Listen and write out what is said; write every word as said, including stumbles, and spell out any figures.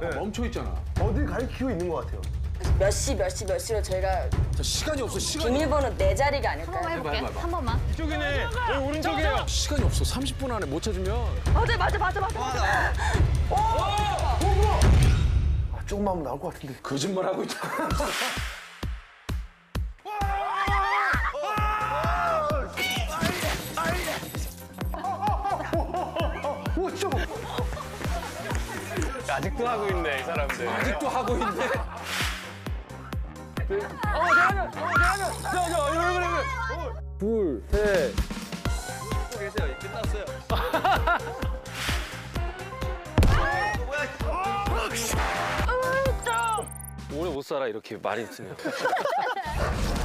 네. 멈춰 있잖아. 어딜 가리키고 있는 것 같아요. 몇 시, 몇 시, 몇 시로 저희가 자, 시간이 없어, 시간이. 비밀번호 네 자리가 아닐까요? 한번 해볼게. 해봐, 해봐. 한 번만. 이쪽이네. 여기 오른쪽이에요. 시간이 없어. 삼십 분 안에 못 찾으면. 맞아, 맞아, 맞아, 맞아. 아, 조금만 하면 나올 것 같은데. 거짓말 하고 있잖아. 오, 진짜. 아직도 하고 있네, 이 사람들. 아직도 하고 있네. 어, 잠깐만. 어, 잠깐만. 자, 자, 이거, 이거, 이거. 둘, 셋. 또 계세요. 끝났어요. 오래 못 살아, 이렇게 말이 있으면.